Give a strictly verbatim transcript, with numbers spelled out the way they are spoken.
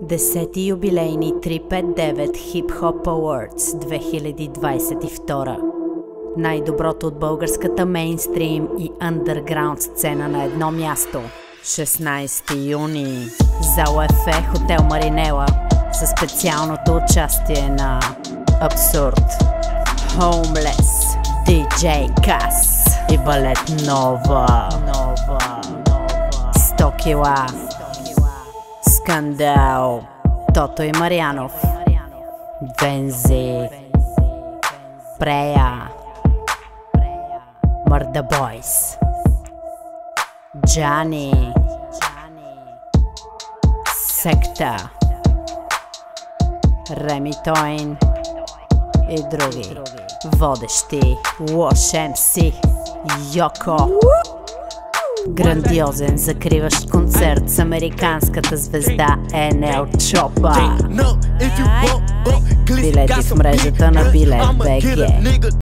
Десети юбилейни триста петдесет и девет Hip Hop Awards две хиляди двадесет и втора. Най-доброто от българската мейнстрим и андерграунд сцена на едно място. шестнадесети юни. Зала Ефе, хотел Маринела, със специалното участие на Абсурд, Homeless, ди джей Кас и Балет Нова. сто кила, Скандал, Тото и Марянов, Вензи, Прея, Мърда Бойс, Джани, Секта, Реми Тойн и други. Водещи Лош Ем Си, Йоко. Грандиозен закриващ концерт с американската звезда Ен Ел Чопа. Билети в мрежата на Билет точка би джи.